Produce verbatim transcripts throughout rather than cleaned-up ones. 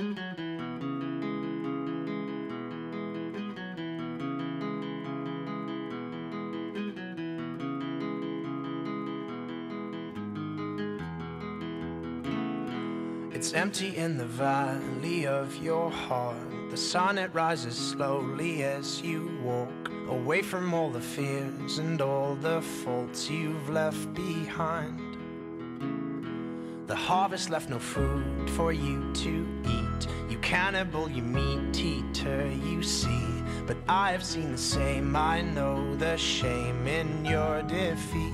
It's empty in the valley of your heart. The sun, it rises slowly as you walk away from all the fears and all the faults you've left behind. The harvest left no food for you to eat. You cannibal, you meat eater, you see. But I have seen the same, I know the shame in your defeat.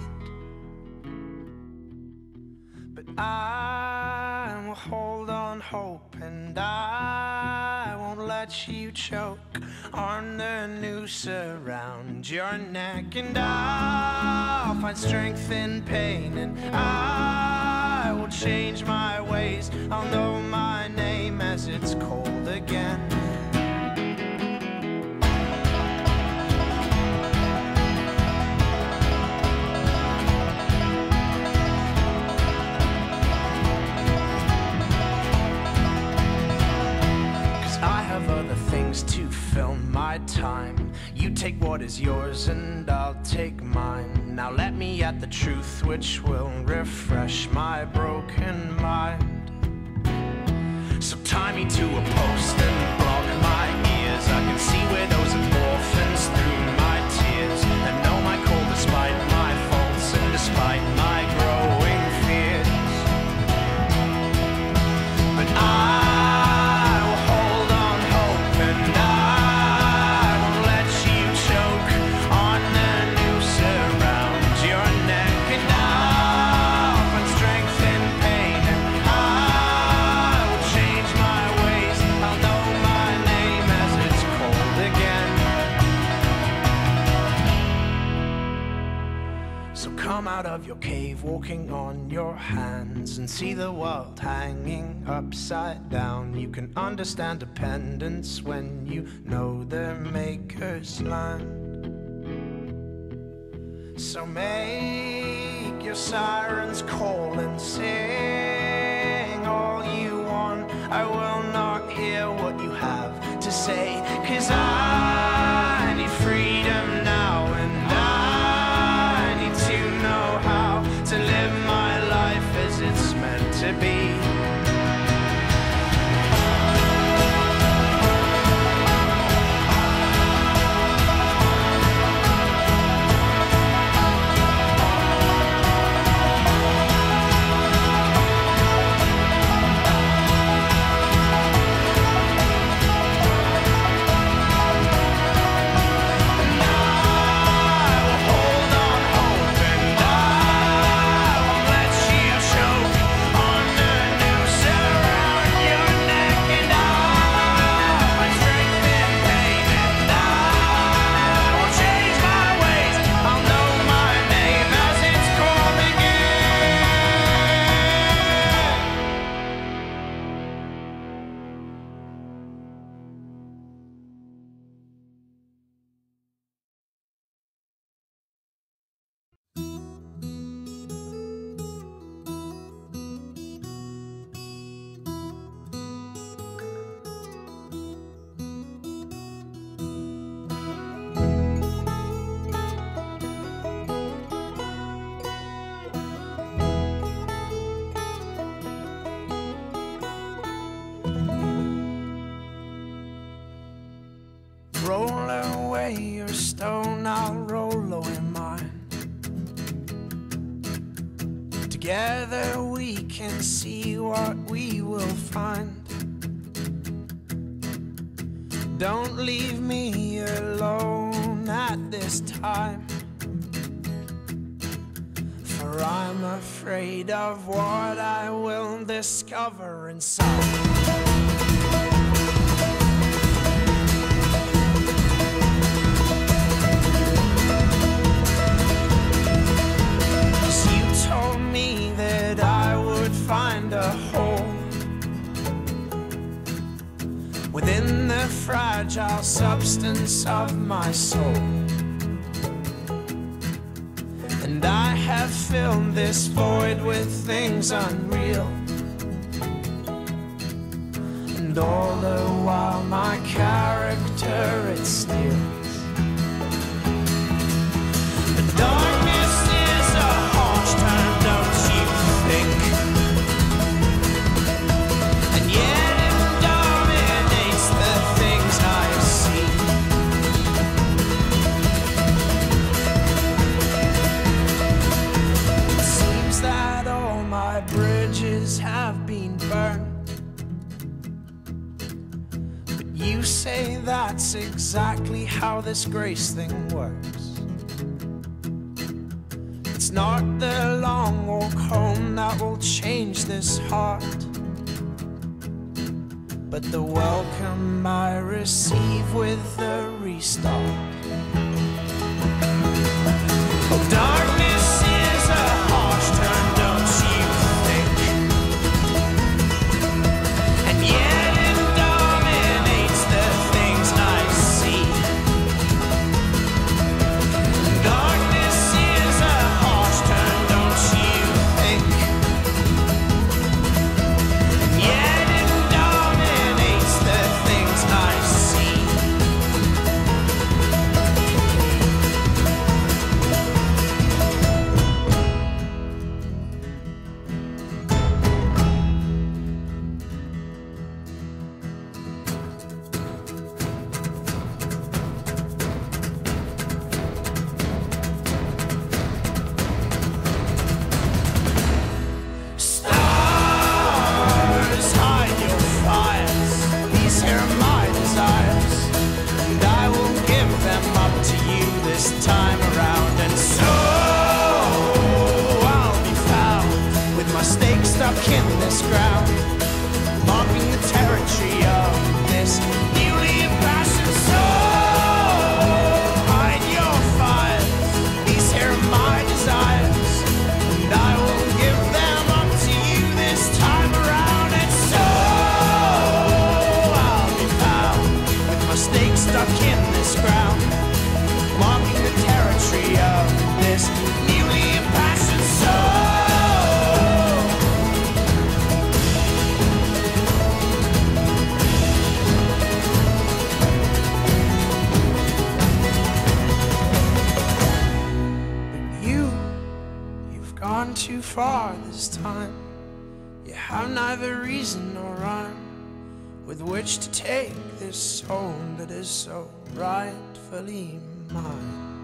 But I will hold on hope, and I won't let you choke on the noose around your neck. And I'll find strength in pain, and I will change my ways. I'll know my name as it's cold again. To fill my time, you take what is yours and I'll take mine. Now let me at the truth which will refresh my broken mind. So tie me to a post and block my ears. I can see where those orphans through my tears, and know my call despite my faults and despite my growing fears. But I out of your cave, walking on your hands, and see the world hanging upside down. You can understand dependence when you know their maker's land. So make your sirens call and sing all you want. I will not hear what you have to say, 'cause I need freedom now, and to live my life as it's meant to be. Roll away your stone, I'll roll away mine. Together we can see what we will find. Don't leave me alone at this time, for I'm afraid of what I will discover inside. Find a hole within the fragile substance of my soul, and I have filled this void with things unreal, and And all the while my character it steals. The darkness is a harsh term, don't you think? And yet it dominates the things I see. It seems that all my bridges have been burned. You say that's exactly how this grace thing works. It's not the long walk home that will change this heart, but the welcome I receive with the restart. Oh, darkness is a harsh term, don't you think? And yet it dominates the things I see. Darkness is a harsh term, don't you think? And yet it dominates the things I see. Stars, hide your fires. These here are my desires, and I will give them up to you this time around. And so I'll be found with my stake stuck in this ground, marking the territory of this newly impassioned soul. Hide your fires. These here are my desires, and I will give them up to you this time around. And so I'll be found with my stake stuck in this ground, marking the territory of this newly impassioned soul. But you, you've gone too far this time. You have neither reason nor rhyme with which to take this soul that is so rightfully mine.